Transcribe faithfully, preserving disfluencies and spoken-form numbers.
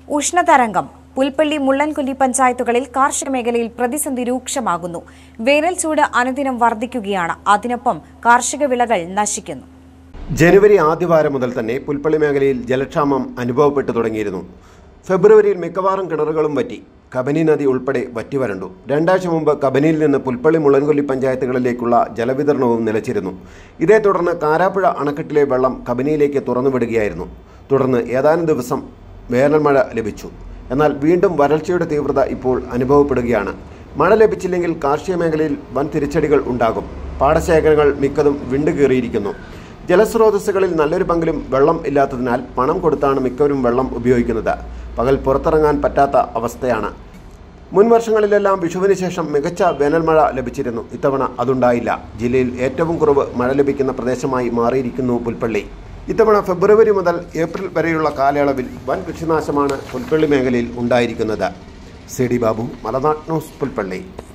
ഉഷ്ണതരംഗം പുൽപ്പള്ളി മുള്ളൻകൊല്ലി പഞ്ചായത്തുകളിൽ കാർഷിക മേഖലയിൽ പ്രതിസന്ധി രൂക്ഷമാകുന്നു. വേനൽ ചൂട് അനുദിനം വർദ്ധിക്കുകയാണ്. അതിനൊപ്പം കാർഷിക വിളകൾ നശിക്കുന്നു. ജനുവരി ആദ്യവാരം മുതൽ തന്നെ പുൽപ്പള്ളി മേഖലയിൽ ജലക്ഷാമം അനുഭവപ്പെട്ടു തുടങ്ങിയിരുന്നു. ഫെബ്രുവരിയിൽ മിക്കവാറും കിണറുകളും വറ്റി. കബനി നദി ഉൾപ്പെടെ വറ്റിവരണ്ടു. രണ്ടാഴ്ച മുമ്പ് കബനിയിൽ നിന്ന് പുൽപ്പള്ളി മുള്ളൻകൊല്ലി പഞ്ചായത്തുകളിലേക്കുള്ള ജലവിതരണവും നിലച്ചിരുന്നു. ഇതേ തുടർന്ന് കാരാപ്പുഴ അണക്കെട്ടിലെ വെള്ളം കബനിയിലേക്ക് തുറന്നുവിടുകയായിരുന്നു. തുടർന്ന് ഏതാനും ദിവസം വേനൽമഴ ലഭിച്ചു. എന്നാൽ വീണ്ടും വരൾച്ചയുടെ തീവ്രത ഇപ്പോൾ അനുഭവപ്പെടുകയാണ്. മഴ ലഭിച്ചില്ലെങ്കിൽ കാർഷിക മേഖലയിൽ വൻ തിരിച്ചടികൾ ഉണ്ടാകും. പാടശേഖരങ്ങൾ മിക്കതും വിണ്ടുകീറിയിരിക്കുന്നു. ജലസ്രോതസ്സുകളിൽ നല്ലൊരു പങ്കിലും വെള്ളം ഇല്ലാത്തതിനാൽ പണം കൊടുത്താണ് മിക്കവരും വെള്ളം ഉപയോഗിക്കുന്നത്. പകൽ പുറത്തിറങ്ങാൻ പറ്റാത്ത അവസ്ഥയാണ്. മുൻ വർഷങ്ങളിലെല്ലാം വിഷുവിന് ശേഷം മികച്ച വേനൽമഴ ലഭിച്ചിരുന്നു. ഇത്തവണ അതുണ്ടായില്ല. ജില്ലയിൽ ഏറ്റവും കുറവ് മഴ ലഭിക്കുന്ന പ്രദേശമായി മാറിയിരിക്കുന്നു പുൽപ്പള്ളി. ഇത്തവണ ഫെബ്രുവരി മുതൽ ഏപ്രിൽ വരെയുള്ള കാലയളവിൽ വൻ കൃഷിനാശമാണ് പുൽപ്പള്ളി മേഖലയിൽ ഉണ്ടായിരിക്കുന്നത്. C D Babu, Malanad news, Pulpally.